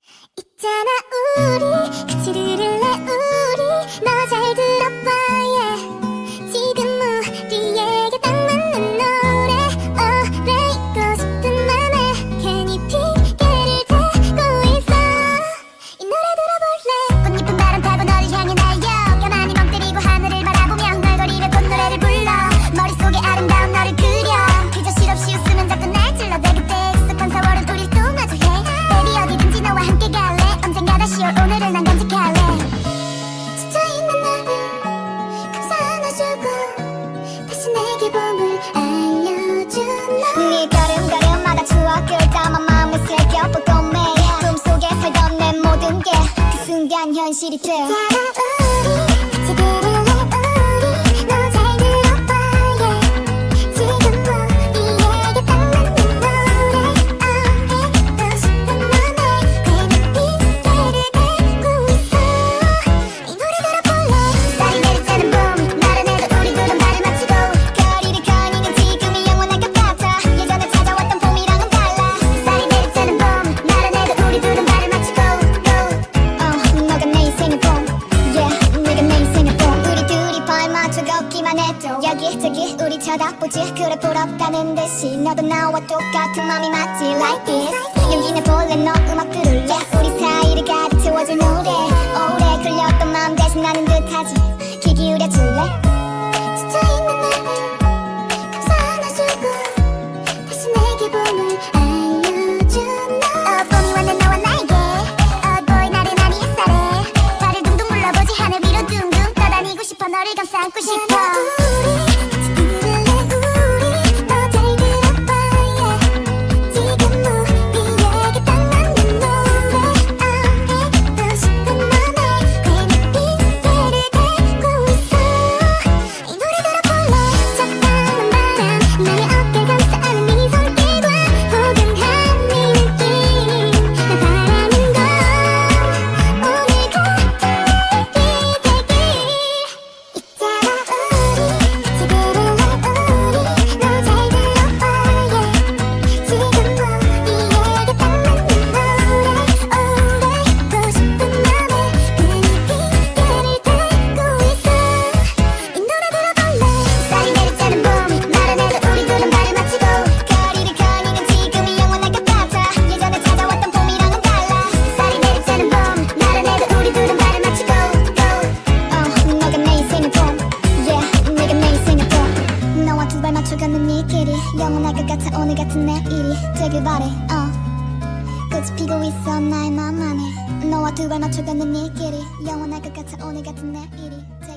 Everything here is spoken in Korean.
있잖아 우리 같이 들을래 우리 너 잘 들어봐 yeah. 지금 우리에게 딱 맞는 노래 오래 있고 싶은 맘에 괜히 핑계를 대고 있어. 이 노래 들어볼래. 꽃잎은 바람 타고 너를 향해 날려 가만히 멍 때리고 하늘을 바라보며 널거리며 꽃노래를 불러 머릿속에 아름다운 너를 그려 그저 실없이 웃으면 자꾸 날 찔러대 그때 익숙한 세월은 우릴 또 마주해 baby 어디든지 너와 함께 갈래 언젠가 다시 올 오늘을 난 간직할래. 지쳐있는 나를 감싸 안아주고 다시 내게 봄을 알려준 너. 네 걸음걸음마다 추억을 담아 마음을 새겨보고 매일 꿈속에 살던 내 모든 게 그 순간 현실이 돼. 있잖아 우리 같이 들을래 우리 너 잘 들어봐 yeah. 지금 우리에게 딱 맞는 노래 오래 싶은 맘에 괜히 핑계를 대고 있어. 이 노래 들어볼래. 쌀이 내리쬐는 봄 나른해도 우리 둘은 발을 맞추고 거리를 거니는 지금이 영원할 것 같아. 예전에 찾아왔던 봄이랑은 달라. 쌀이 내리쬐는 봄 나른해도 우리 둘은 발을 맞추고 너가 내 인생의 봄 yeah 네가 내 인생의 봄. 우리 둘이 발 맞춰 걷기만 해도 여기저기 우리 쳐다보지. 그래 부럽다는 듯이 너도 나와 똑같은 맘이 맞지 like this. 용기 내볼래 너 음악 들을래 우리 사이를 가득 채워줄 노래 오래 끌렸던 마음 대신 나는 듯하지 귀 기울여줄래. 지쳐있는 나를 감싸 안아주고 다시 내게 봄을 알려준 너. 봄이 왔네 너와 나에게 boy 나른한 이 햇살에 발을 둥둥 굴러보지 하늘 위로 둥둥 떠다니고 싶어 너를 감싸 안고 싶어. 맞춰가는 이 길이 영원할 것 같아. 오늘 같은 내일이 되길 바래. 꽃이 피고 있어 나의 맘 안에 너와 두 발 맞춰가는 이 길이 영원할 것 같아. 오늘 같은 내일이